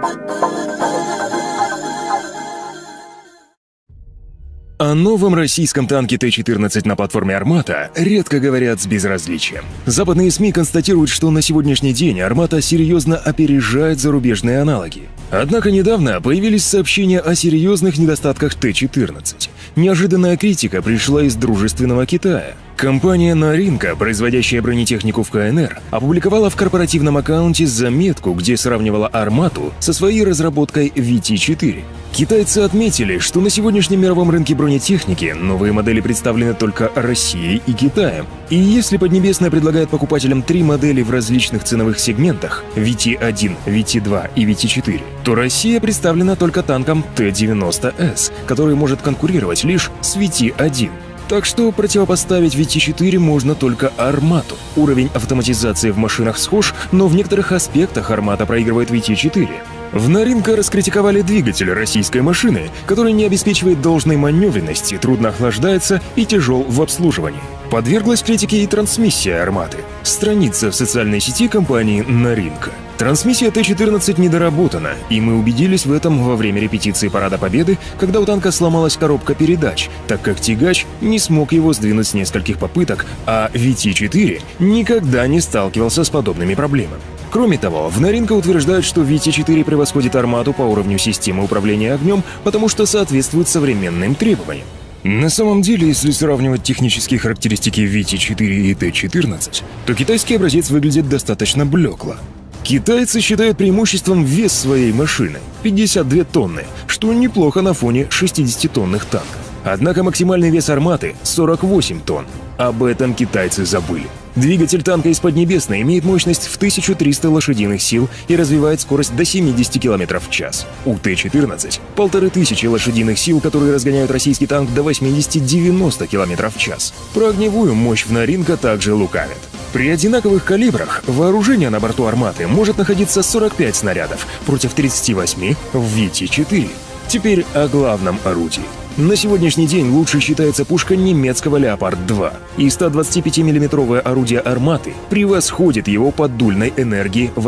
О новом российском танке Т-14 на платформе «Армата» редко говорят с безразличием. Западные СМИ констатируют, что на сегодняшний день «Армата» серьезно опережает зарубежные аналоги. Однако недавно появились сообщения о серьезных недостатках Т-14. Неожиданная критика пришла из дружественного Китая. Компания Наринка, производящая бронетехнику в КНР, опубликовала в корпоративном аккаунте заметку, где сравнивала «Армату» со своей разработкой VT-4. Китайцы отметили, что на сегодняшнем мировом рынке бронетехники новые модели представлены только Россией и Китаем. И если Поднебесная предлагает покупателям 3 модели в различных ценовых сегментах VT-1, VT-2 и VT-4, то Россия представлена только танком Т-90С, который может конкурировать лишь с VT-1. Так что противопоставить VT-4 можно только «Армату». Уровень автоматизации в машинах схож, но в некоторых аспектах «Армата» проигрывает VT-4. В Наринка раскритиковали двигатель российской машины, который не обеспечивает должной маневренности, трудно охлаждается и тяжел в обслуживании. Подверглась критике и трансмиссия «Арматы». Страница в социальной сети компании Наринка. Трансмиссия Т-14 недоработана, и мы убедились в этом во время репетиции Парада Победы, когда у танка сломалась коробка передач, так как тягач не смог его сдвинуть с нескольких попыток, а VT-4 никогда не сталкивался с подобными проблемами. Кроме того, в Наринка утверждают, что VT-4 превосходит «Армату» по уровню системы управления огнем, потому что соответствует современным требованиям. На самом деле, если сравнивать технические характеристики VT-4 и Т-14, то китайский образец выглядит достаточно блекло. Китайцы считают преимуществом вес своей машины – 52 тонны, что неплохо на фоне 60-тонных танков. Однако максимальный вес «Арматы» – 48 тонн. Об этом китайцы забыли. Двигатель танка из Поднебесной имеет мощность в 1300 лошадиных сил и развивает скорость до 70 км в час. У Т-14 – 1500 лошадиных сил, которые разгоняют российский танк до 80-90 км в час. Про огневую мощь в Наринка также лукавят. При одинаковых калибрах вооружение на борту «Арматы» может находиться 45 снарядов против 38 в VT-4. Теперь о главном орудии. На сегодняшний день лучше считается пушка немецкого «Леопард-2», и 125-мм орудие «Арматы» превосходит его по дульной энергии в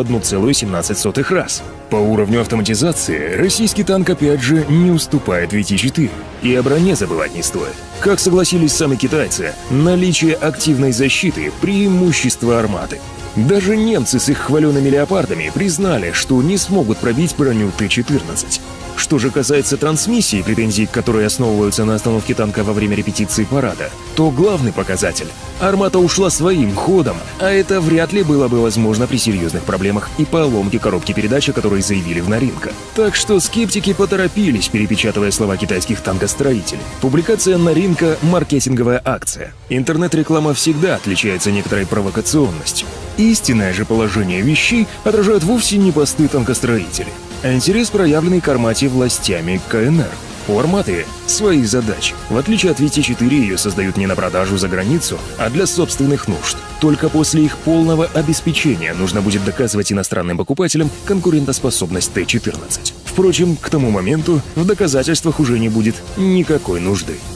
1,17 раз. По уровню автоматизации российский танк опять же не уступает VT-4, и о броне забывать не стоит. Как согласились сами китайцы, наличие активной защиты – преимущество «Арматы». Даже немцы с их хваленными «Леопардами» признали, что не смогут пробить броню Т-14. Что же касается трансмиссии, претензий к которой основываются на остановке танка во время репетиции парада, то главный показатель – «Армата» ушла своим ходом, а это вряд ли было бы возможно при серьезных проблемах и поломке коробки передач, о которой заявили в Наринка. Так что скептики поторопились, перепечатывая слова китайских танкостроителей. Публикация Наринка – маркетинговая акция. Интернет-реклама всегда отличается некоторой провокационностью. Истинное же положение вещей отражают вовсе не посты танкостроителей, а интерес, проявленный к «Армате» властями КНР. У «Арматы» свои задачи. В отличие от VT-4, ее создают не на продажу за границу, а для собственных нужд. Только после их полного обеспечения нужно будет доказывать иностранным покупателям конкурентоспособность Т-14. Впрочем, к тому моменту в доказательствах уже не будет никакой нужды.